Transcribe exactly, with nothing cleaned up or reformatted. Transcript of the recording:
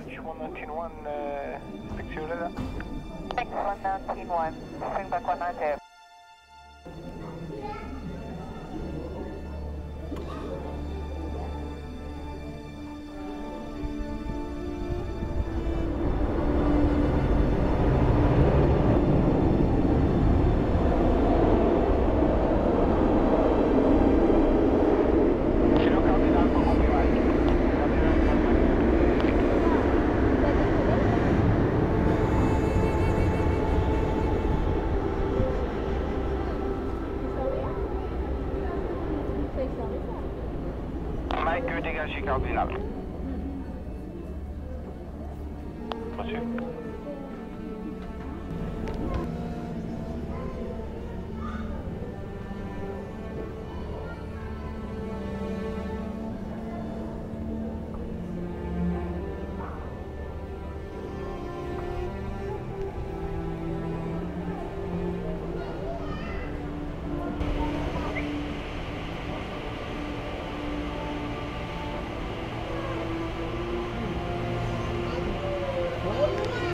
one nineteen one, uh, stick to your radar. Thanks, one nineteen one, bring back one ninety. Mike, dégagez cardinal. Monsieur.